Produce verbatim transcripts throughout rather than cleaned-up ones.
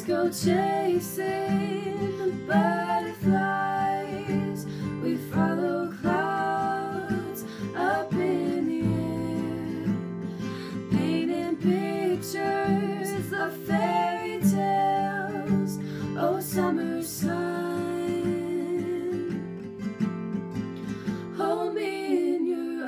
go chasing the butterflies. We follow clouds up in the air, painting pictures of fairy tales. Oh, summer sun, hold me in your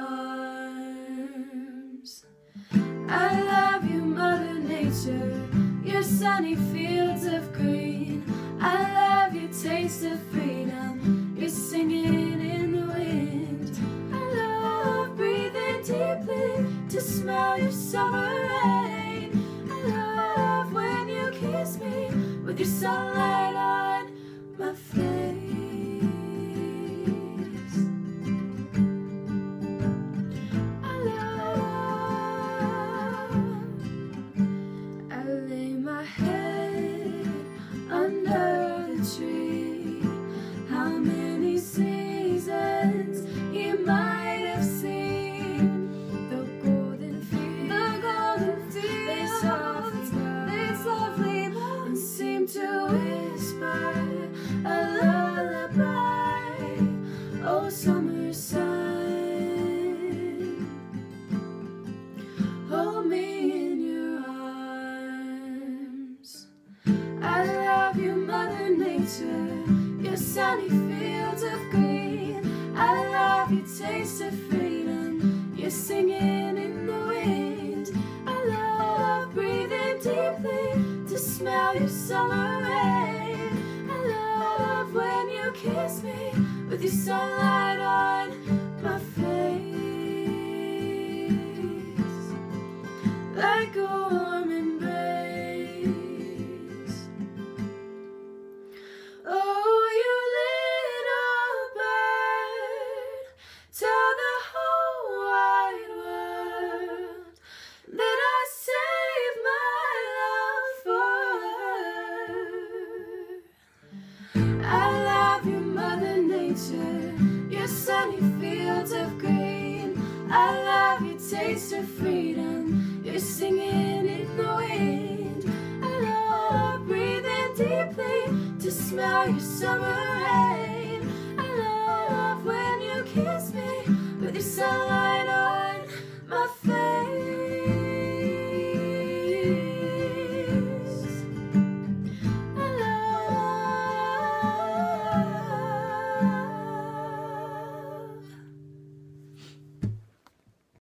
arms. I love you, Mother Nature, your sunny fields of green. I love your taste of freedom, your singing in the wind. I love breathing deeply to smell your summer rain. I love when you kiss me with your sunlight on my face. I love, I lay my head under the tree. How many seasons you might have seen. The golden fields, the golden fields, they softly, they softly moan and seem to whisper a lullaby. Oh, summer sun, hold me in your arms. I love you, Mother Nature, your sunny fields of green. I love your taste of freedom, your singing in the wind. I love breathing deeply to smell your summer rain. I love when you kiss me with your sunlight on my face, like a warm embrace. Oh, you little bird, tell the whole wide world that I saved my love for her. I love you, Mother Nature, your sunny fields of green. I love your taste of freedom, your singing in the wind. I love breathing deeply to smell your summer rain. I love when you kiss me with your sunlight